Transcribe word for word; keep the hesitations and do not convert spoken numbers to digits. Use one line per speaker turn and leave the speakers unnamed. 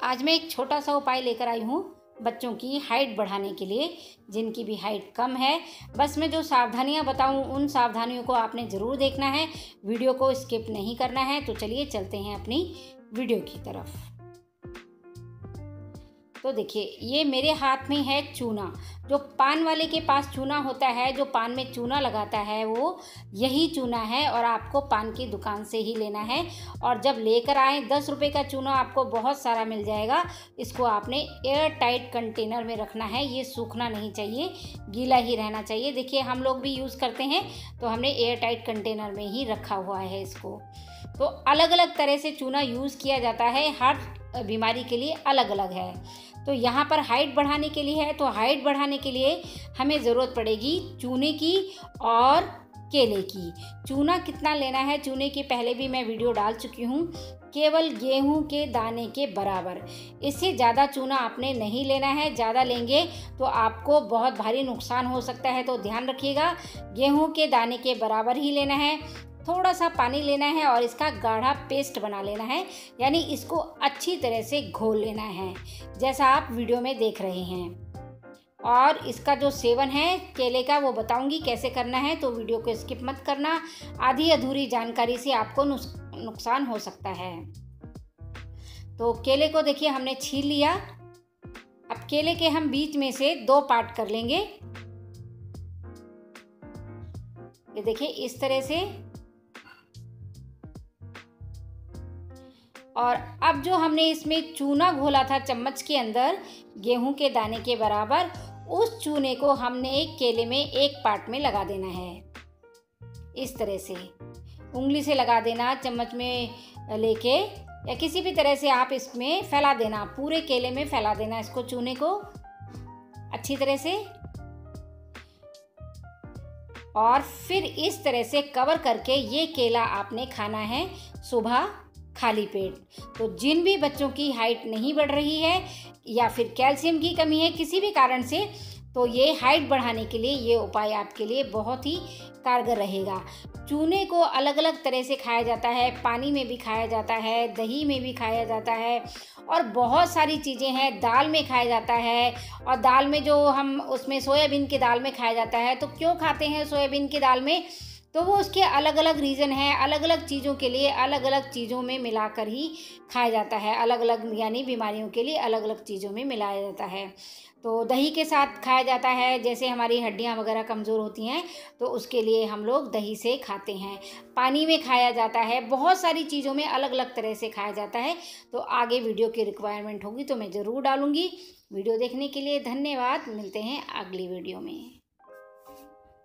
आज मैं एक छोटा सा उपाय लेकर आई हूँ बच्चों की हाइट बढ़ाने के लिए, जिनकी भी हाइट कम है। बस मैं जो सावधानियाँ बताऊँ उन सावधानियों को आपने ज़रूर देखना है, वीडियो को स्किप नहीं करना है। तो चलिए चलते हैं अपनी वीडियो की तरफ। तो देखिए, ये मेरे हाथ में है चूना। जो पान वाले के पास चूना होता है, जो पान में चूना लगाता है, वो यही चूना है और आपको पान की दुकान से ही लेना है। और जब लेकर आए दस रुपये का चूना आपको बहुत सारा मिल जाएगा। इसको आपने एयर टाइट कंटेनर में रखना है। ये सूखना नहीं चाहिए, गीला ही रहना चाहिए। देखिए, हम लोग भी यूज़ करते हैं तो हमने एयर टाइट कंटेनर में ही रखा हुआ है इसको। तो अलग अलग तरह से चूना यूज़ किया जाता है, हर बीमारी के लिए अलग अलग है। तो यहाँ पर हाइट बढ़ाने के लिए है, तो हाइट बढ़ाने के लिए हमें ज़रूरत पड़ेगी चूने की और केले की। चूना कितना लेना है, चूने की पहले भी मैं वीडियो डाल चुकी हूँ, केवल गेहूं के दाने के बराबर। इससे ज़्यादा चूना आपने नहीं लेना है। ज़्यादा लेंगे तो आपको बहुत भारी नुकसान हो सकता है, तो ध्यान रखिएगा। गेहूं के दाने के बराबर ही लेना है। थोड़ा सा पानी लेना है और इसका गाढ़ा पेस्ट बना लेना है, यानी इसको अच्छी तरह से घोल लेना है, जैसा आप वीडियो में देख रहे हैं। और इसका जो सेवन है केले का, वो बताऊंगी कैसे करना है, तो वीडियो को स्किप मत करना। आधी अधूरी जानकारी से आपको नुकसान हो सकता है। तो केले को देखिए हमने छील लिया। अब केले के हम बीच में से दो पार्ट कर लेंगे। ये देखिए इस तरह से। और अब जो हमने इसमें चूना घोला था चम्मच के अंदर गेहूं के दाने के बराबर, उस चूने को हमने एक केले में एक पार्ट में लगा देना है। इस तरह से उंगली से लगा देना, चम्मच में लेके या किसी भी तरह से आप इसमें फैला देना, पूरे केले में फैला देना इसको, चूने को अच्छी तरह से। और फिर इस तरह से कवर करके ये केला आपने खाना है सुबह खाली पेट। तो जिन भी बच्चों की हाइट नहीं बढ़ रही है या फिर कैल्शियम की कमी है किसी भी कारण से, तो ये हाइट बढ़ाने के लिए ये उपाय आपके लिए बहुत ही कारगर रहेगा। चूने को अलग अलग तरह से खाया जाता है, पानी में भी खाया जाता है, दही में भी खाया जाता है, और बहुत सारी चीज़ें हैं। दाल में खाया जाता है, और दाल में जो हम उसमें सोयाबीन की दाल में खाया जाता है। तो क्यों खाते हैं सोयाबीन की दाल में, तो वो उसके अलग अलग रीज़न है। अलग अलग चीज़ों के लिए अलग अलग चीज़ों में मिलाकर ही खाया जाता है। अलग अलग यानी बीमारियों के लिए अलग अलग चीज़ों में मिलाया जाता है। तो दही के साथ खाया जाता है, जैसे हमारी हड्डियां वगैरह कमज़ोर होती हैं तो उसके लिए हम लोग दही से खाते हैं। पानी में खाया जाता है, बहुत सारी चीज़ों में अलग अलग तरह से खाया जाता है। तो आगे वीडियो की रिक्वायरमेंट होगी तो मैं ज़रूर डालूँगी। वीडियो देखने के लिए धन्यवाद। मिलते हैं अगली वीडियो में।